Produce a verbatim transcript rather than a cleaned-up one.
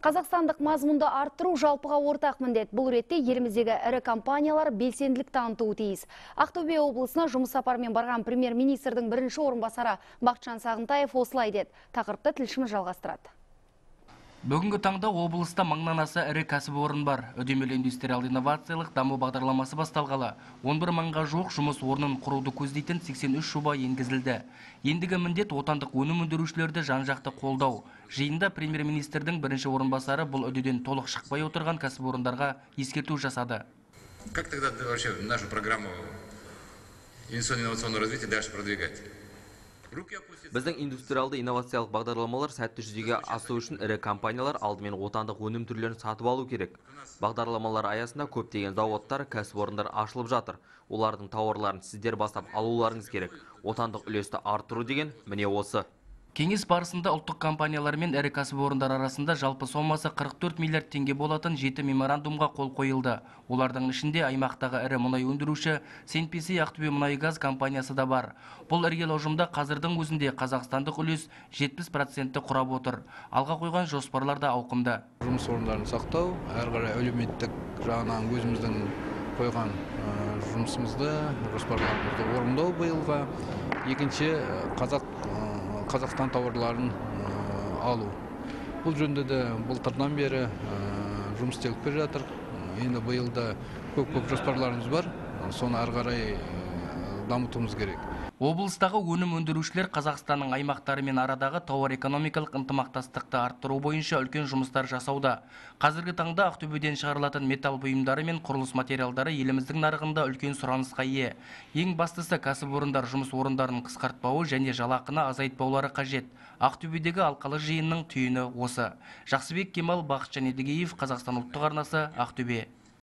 Қазақстандық мазмұнды арттыру жалпыға ортақ міндет. Бұл ретте еліміздегі ірі компаниялар белсенділік танытуы тиіс. Ақтөбе облысына жұмыс сапарымен барған премьер-министрдің бірінші орынбасары Бақытжан Сағынтаев осылай деді. Тақырыпты тілшіміз жалғастырады. Бүгінгі таңда облыста мыңнан аса ірі кәсіпорын бар. Үдемелі индустриалды инновациялық даму бағдарламасы басталғалы. он бір мыңға жуық жұмыс орнын құруды көздейтін сексен үш жоба енгізілді. Ендігі міндет отандық өнім өндірушілерді жан-жақты қолдау. Жиында премьер-министрдің бірінші орынбасары бұл үдеден толық шықпай отырған кәсіпорындарға ескерту жасады. Как тогда вообще нашу программу инновационного развития дальше продвигать? Біздің индустриалды инновациялық бағдарламалар сәтті жүзеге асу үшін ірі компаниялар алдымен отандық өнім түрлерін сатып алу керек. Бағдарламалар аясында көптеген зауыттар, кәсіпорындар ашылып жатыр. Олардың тауарларын сіздер бастап алуларыңыз керек. Отандық үлесті арттыру деген міне осы. Кеңес барысында ұлттық компаниялар мен ірі кәсіпорындар арасында жалпы сомасы қырық төрт миллиард теңге болатын жеті меморандумға қол қойылды. Олардың ішінде аймақтағы ірі мұнай өндіруші Сенписей Ақтөбе мұнай-газ компаниясы да бар. Бұл іргелі ұжымда қазірдің өзінде қазақстандық үлес жетпіс процентті құрап отыр. Алға қойған жоспарлар да ауқымды. Жұмыс орындарын сақтау, әрі қарай әлеуметтік жағынан өзіміздің қойған жұмысымызды, жоспарларымызды орындау биылға. Екінші, қазақ Қазақстан тауарларын алу. Бұл жөнінде де былтырдан бері жұмыс істеліп келе жатыр. Енді биылда көп-көп жоспарларымыз бар. Соны ары қарай дамытуымыз керек. Облыстағы өнім өндірушілер Қазақстанның аймақтарымен арадағы тауар экономикалық ынтымақтастықты арттыру бойынша үлкен жұмыстар жасауда. Қазіргі таңда Ақтөбеден шығарылатын металл бұйымдары мен құрылыс материалдары еліміздің нарығында үлкен сұранысқа ие. Ең бастысы кәсіпорындар жұмыс орындарын қысқартпауы және жалақыны азайтпаулары қажет. Ақтөбедегі алқалы жиынның түйіні осы. Жақсыбек Кемал, Бақытжан Едігеев, Қазақстан ұлттық арнасы, Ақтөбе.